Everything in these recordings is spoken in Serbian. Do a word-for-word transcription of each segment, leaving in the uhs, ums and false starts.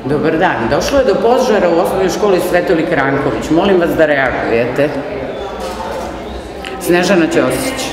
Dobar dan. Došlo je do požara u osnovnoj školi Svetolik Ranković. Molim vas da reagujete. Snežana Ćosić.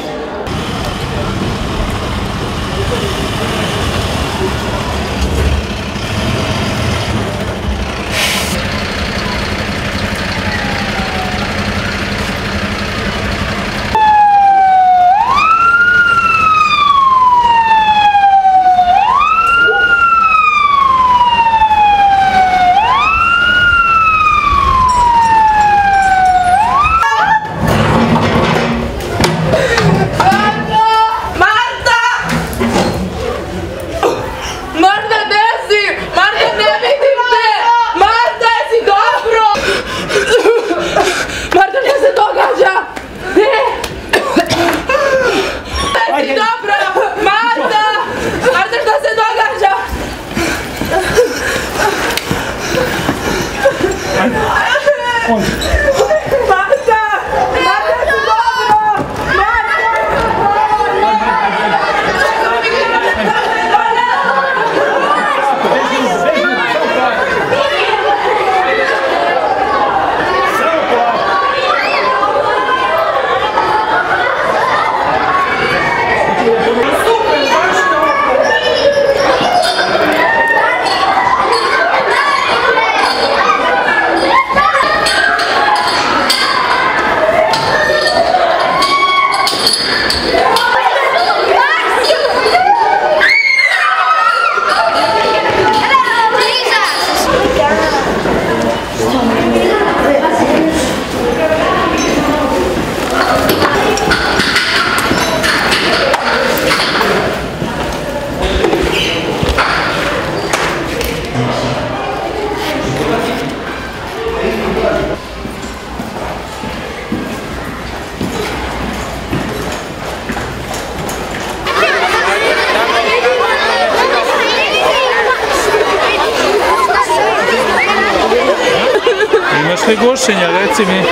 Imaš li gušenja, reci mi?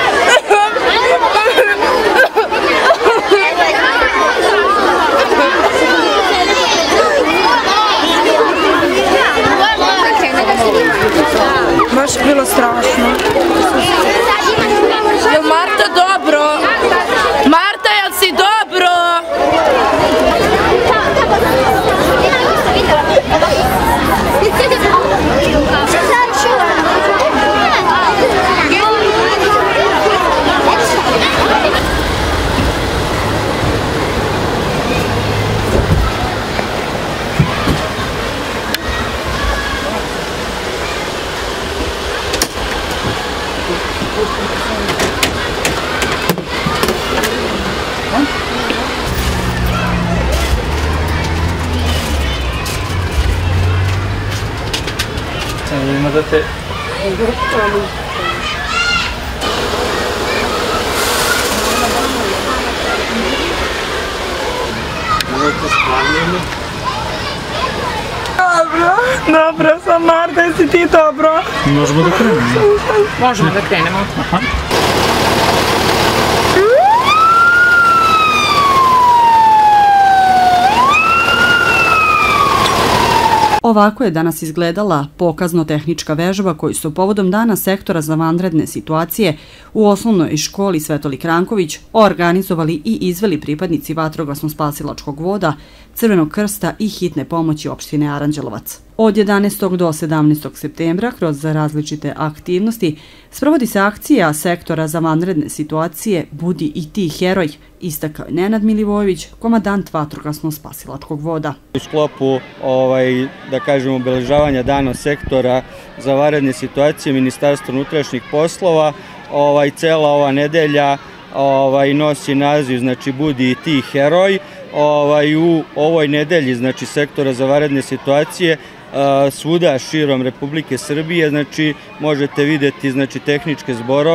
Baš je bilo strašno. Jel Marta dobro? Marta, jel si dobro? Ima da te... Dobro, dobro sam Marta, jesi ti dobro? Možemo da krenemo? Možemo da krenemo. Ovako je danas izgledala pokazno-tehnička vežba koju su povodom dana sektora za vanredne situacije u osnovnoj školi Svetolik Ranković organizovali i izveli pripadnici vatrogasno-spasilačkog voda, Crvenog krsta i hitne pomoći opštine Aranđelovac. Od jedanaestog do sedamnaestog septembra kroz različite aktivnosti sprovodi se akcija sektora za vanredne situacije Budi i ti heroj, istakao je Nenad Milivojević, komadant vatrogasno-spasilačkog voda. U sklopu, ovaj, da kažemo, obeležavanja dana sektora za vanredne situacije Ministarstva unutrašnjih poslova, ovaj, cela ova nedelja ovaj, nosi naziv, znači, Budi i ti heroj. Ovaj, u ovoj nedelji, znači, sektora za vanredne situacije svuda širom Republike Srbije, znači možete vidjeti, znači, tehničke zborove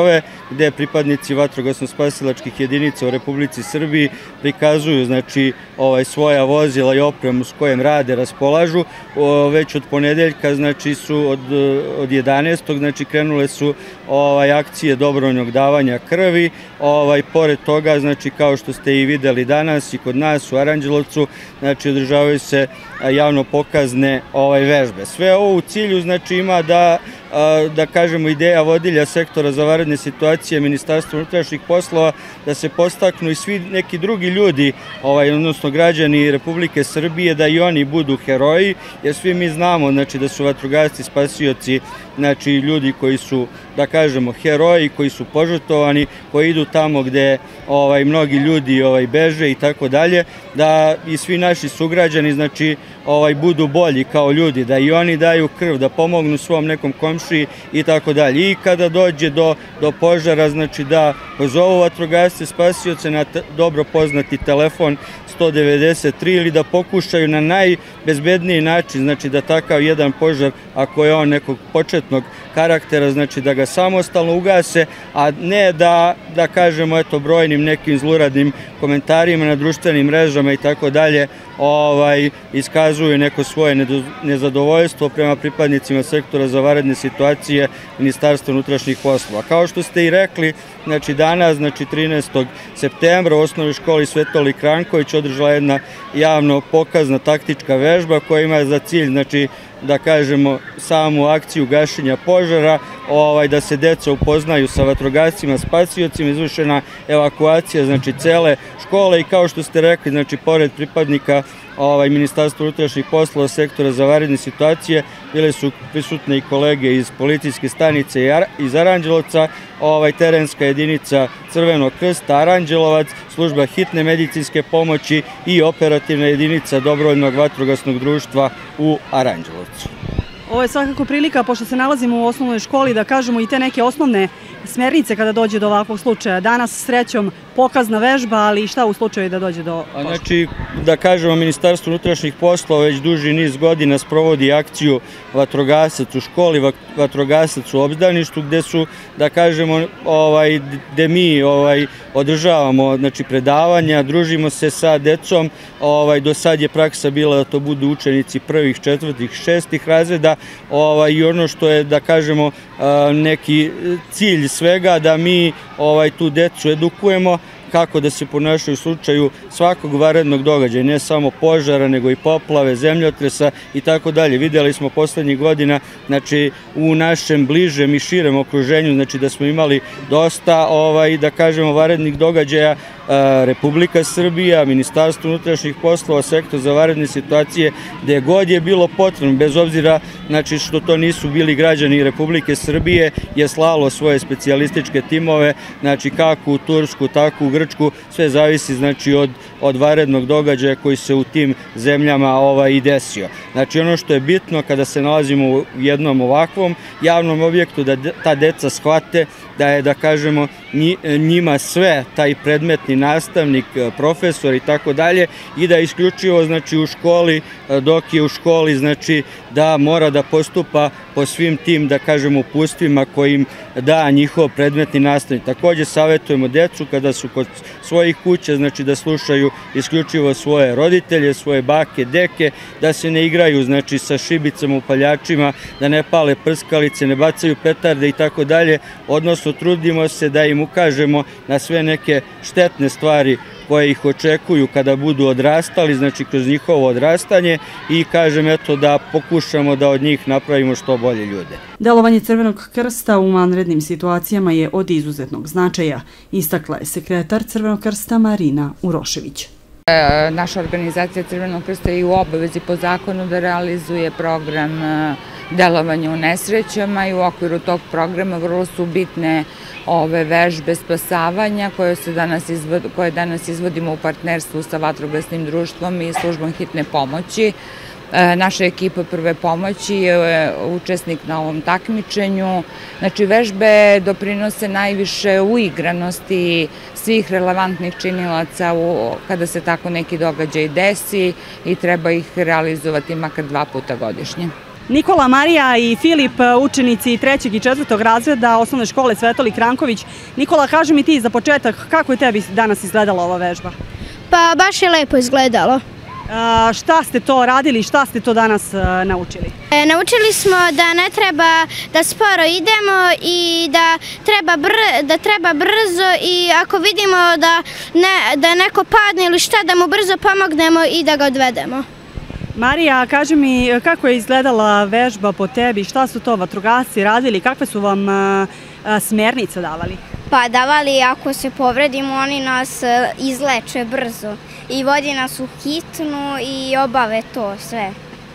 gde pripadnici vatrogasno-spasilačkih jedinica u Republici Srbiji prikazuju znači ovaj svoja vozila i opremu s kojim rade, raspolažu. Već od ponedeljka znači su od od jedanaestog znači krenule su ovaj akcije dobrovoljnog davanja krvi. Ovaj pored toga znači kao što ste i videli danas i kod nas u Aranđelovcu znači održavaju se javno pokazne ovaj vežbe. Sve ovo u cilju znači ima da da kažemo ideja vodilja sektora za vanredne situacije Ministarstva unutrašnjih poslova da se podstaknu i svi neki drugi ljudi, ovaj odnosno građani Republike Srbije, da i oni budu heroji, jer svi mi znamo znači da su vatrogasci spasioci, znači ljudi koji su da kažemo heroji, koji su požrtvovani, koji idu tamo gde ovaj mnogi ljudi ovaj beže i tako dalje, da i svi naši sugrađani znači ovaj budu bolji kao ljudi, da i oni daju krv, da pomognu svom nekom komšiji i tako dalje. I kada dođe do do požara znači da pozovu vatrogasce spasioce na dobro poznati telefon sto devedeset tri ili da pokušaju na najbezbedniji način znači da takav jedan požar, ako je on nekog početnog karaktera, znači da ga samostalno ugase, a ne da da kažemo eto brojnim nekim zluradnim komentarima na društvenim mrežama i tako dalje ovaj iskazuju neko svoje nezadovoljstvo prema pripadnicima sektora za vanredne situacije Ministarstva unutrašnjih poslova. Kao što ste i rekli, znači danas, znači trinaestog septembra u osnovnoj školi Svetolik Ranković održala jedna javno pokazna taktička vežba koja ima za cilj znači da kažemo samu akciju gašenja požara, ovaj da se deca upoznaju sa vatrogascima, spasiocima, izvršena evakuacija znači cele škole i kao što ste rekli znači pored pripadnika ovaj Ministarstva unutrašnjih poslova sektora za vanredne situacije bile su prisutne i kolege iz policijske stanice iz Aranđelovca, ovaj terenska jedinica Crvenog krsta Aranđelovac, služba hitne medicinske pomoći i operativna jedinica dobrovoljnog vatrogasnog društva u Aranđelovcu. Ovo je svakako prilika, pošto se nalazimo u osnovnoj školi, da kažemo i te neke osnovne smernice kada dođe do ovakvog slučaja. Danas srećom pokazna vežba, ali i šta u slučaju da dođe do požara? Znači, da kažemo, Ministarstvo unutrašnjih poslova već duži niz godina sprovodi akciju vatrogasac u školi, vatrogasac u obdaništu, gde su, da kažemo, ovaj, gde mi ovaj, održavamo znači, predavanja, družimo se sa decom. Ovaj, do sad je praksa bila da to budu učenici prvih, četvrtih, šestih razreda ovaj, i ono što je, da kažemo, neki cilj svega da mi ovaj, tu decu edukujemo kako da se ponašaju u slučaju svakog vanrednog događaja, ne samo požara, nego i poplave, zemljotresa i tako dalje. Videli smo poslednjih godina, znači u našem bližem i širem okruženju, znači da smo imali dosta, ovaj, da kažemo, vanrednih događaja. Republika Srbija, Ministarstvo unutrašnjih poslova, sektor za vanredne situacije, gde god je bilo potrebno, bez obzira znači što to nisu bili građani Republike Srbije, je slalo svoje specijalističke timove, znači kako u Tursku, tako u Grčku, sve zavisi znači od, od vanrednog događaja koji se u tim zemljama ovaj, i desio. Znači ono što je bitno kada se nalazimo u jednom ovakvom javnom objektu, da ta deca shvate da je, da kažemo, njima sve, taj predmetni nastavnik, profesor i tako dalje, i da isključivo znači u školi, dok je u školi, znači da mora da postupa po svim tim, da kažemo, uputstvima kojim da njihov predmetni nastavnik. Takođe savjetujemo decu kada su kod svojih kuća, znači da slušaju isključivo svoje roditelje, svoje bake, deke, da se ne igraju znači sa šibicama, upaljačima, da ne pale prskalice, ne bacaju petarde i tako dalje, odnosno trudimo se da im ukažemo na sve neke štetne stvari koje ih očekuju kada budu odrastali, znači kroz njihovo odrastanje, i kažem eto da pokušamo da od njih napravimo što bolje ljude. Delovanje Crvenog krsta u vanrednim situacijama je od izuzetnog značaja, istakla je sekretar Crvenog krsta Marina Urošević. Naša organizacija Crvenog krsta je u obavezi po zakonu da realizuje program delovanja u nesrećama i u okviru tog programa vrlo su bitne ove vežbe spasavanja koje, se danas izvod, koje danas izvodimo u partnerstvu sa vatrogasnim društvom i službom hitne pomoći. E, naša ekipa prve pomoći je učesnik na ovom takmičenju. Znači, vežbe doprinose najviše uigranosti svih relevantnih činilaca u, kada se tako neki događaj desi i treba ih realizovati makar dva puta godišnje. Nikola, Marija i Filip, učenici trećeg i četvrtog razreda osnovne škole Svetolik Ranković. Nikola, kaži mi ti za početak, kako je tebi danas izgledala ova vežba? Pa baš je lepo izgledalo. A, šta ste to radili, šta ste to danas a, naučili? E, naučili smo da ne treba da sporo idemo i da treba, br, da treba brzo i ako vidimo da, ne, da neko padne ili šta, da mu brzo pomognemo i da ga odvedemo. Marija, kaži mi kako je izgledala vežba po tebi, šta su to vatrogasci radili, kakve su vam a, a, smernice davali? Pa davali, ako se povredimo, oni nas izleče brzo i vodi nas u hitnu i obave to sve.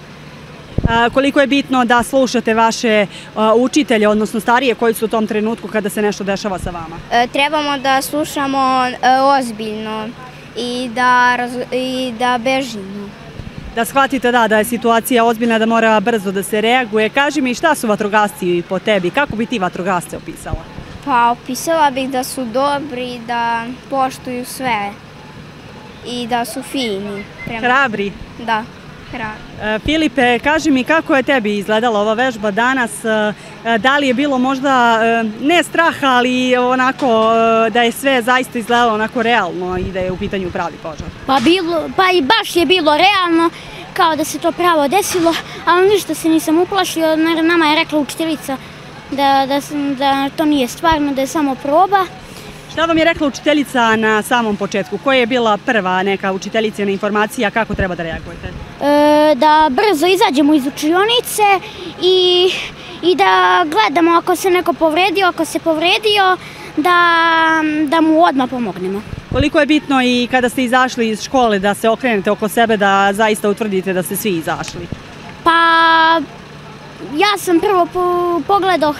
A, koliko je bitno da slušate vaše a, učitelje, odnosno starije, koji su u tom trenutku kada se nešto dešava sa vama? E, trebamo da slušamo e, ozbiljno i da, i da bežimo. Da shvatite da, da je situacija ozbiljna, da mora brzo da se reaguje. Kaži mi šta su vatrogasci po tebi, kako bi ti vatrogasce opisala? Pa opisala bih da su dobri, da poštuju sve i da su fini. Prema... Hrabri? Da, hrabri. E, Filipe, kaži mi kako je tebi izgledala ova vežba danas, e, da li je bilo možda e, ne straha, ali onako e, da je sve zaista izgledalo onako realno i da je u pitanju pravi požar? Pa, bilo, pa i baš je bilo realno, kao da se to pravo desilo, ali ništa se nisam uplašio, nama je rekla učiteljica Da, da, da to nije stvarno, da je samo proba. Šta vam je rekla učiteljica na samom početku? Koja je bila prva neka učiteljicina informacija kako treba da reagujete? E, da brzo izađemo iz učionice i, i da gledamo ako se neko povredio, ako se povredio, da, da mu odmah pomognemo. Koliko je bitno i kada ste izašli iz škole da se okrenete oko sebe, da zaista utvrdite da ste svi izašli? Pa... Ja sam prvo po, pogledao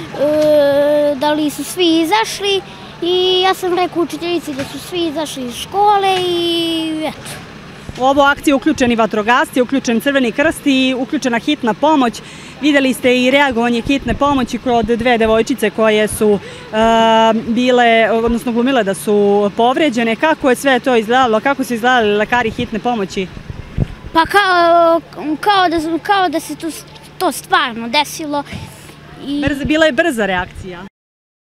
e, da li su svi izašli i ja sam rekao učiteljici da su svi izašli iz škole i eto. U ovu akciju uključeni vatrogasci, uključen Crveni krst i uključena hitna pomoć. Vidjeli ste i reagovanje hitne pomoći kod dve devojčice koje su e, bile, odnosno glumile da su povređene. Kako je sve to izgledalo? Kako su izgledali lekari hitne pomoći? Pa kao, kao, da, kao da se to... to stvarno desilo. I... Brza, bila je brza reakcija.